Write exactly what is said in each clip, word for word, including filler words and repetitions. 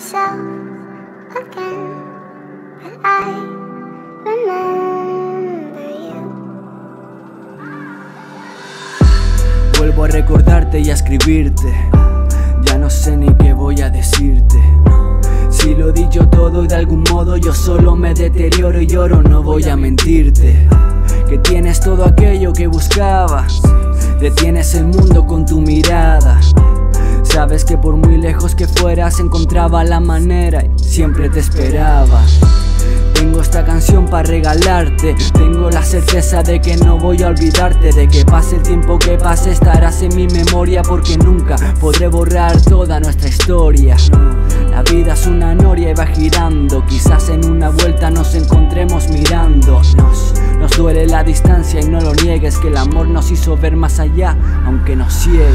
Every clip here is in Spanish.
myself again, but I remember you. Vuelvo a recordarte y a escribirte. Ya no sé ni qué voy a decirte. Si lo he dicho todo y de algún modo yo solo me deterioro y lloro, no voy a mentirte. Que tienes todo aquello que buscabas, detienes el mundo con tu mirada. Sabes que por muy lejos que fueras encontraba la manera y siempre te esperaba. Tengo esta canción para regalarte. Tengo la certeza de que no voy a olvidarte. De que pase el tiempo que pase estarás en mi memoria, porque nunca podré borrar toda nuestra historia. La vida es una noria y va girando. Quizás en una vuelta nos encontremos mirándonos. Nos duele la distancia y no lo niegues, que el amor nos hizo ver más allá, aunque nos ciegue.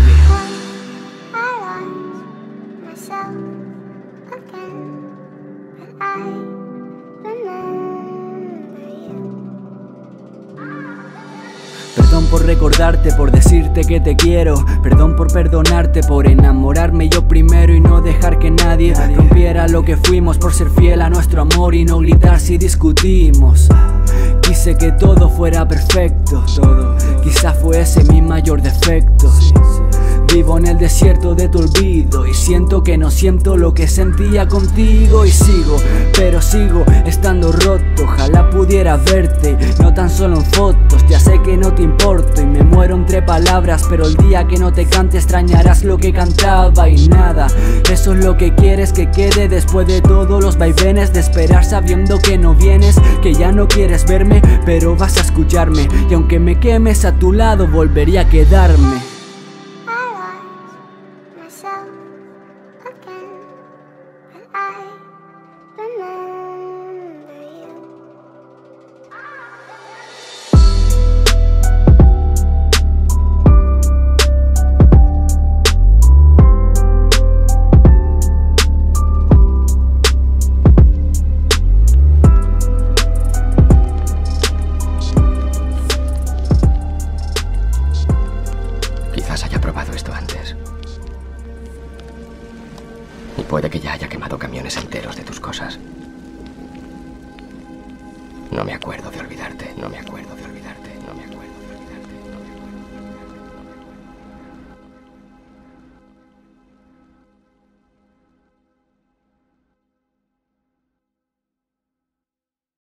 Perdón por recordarte, por decirte que te quiero. Perdón por perdonarte, por enamorarme yo primero y no dejar que nadie rompiera lo que fuimos, por ser fiel a nuestro amor y no gritar si discutimos. Quise que todo fuera perfecto, todo. Quizá fue ese mi mayor defecto. Vivo en el desierto de tu olvido y siento que no siento lo que sentía contigo. Y sigo, pero sigo estando roto. Ojalá pudiera verte, no tan solo en fotos. Ya sé que no te importo y me muero entre palabras, pero el día que no te cante extrañarás lo que cantaba. Y nada, eso es lo que quieres que quede después de todos los vaivenes de esperar sabiendo que no vienes, que ya no quieres verme, pero vas a escucharme. Y aunque me quemes a tu lado volvería a quedarme. Quizás haya probado esto antes. Y puede que ya haya quemado camiones enteros de tus cosas. No me acuerdo de olvidarte, no me acuerdo.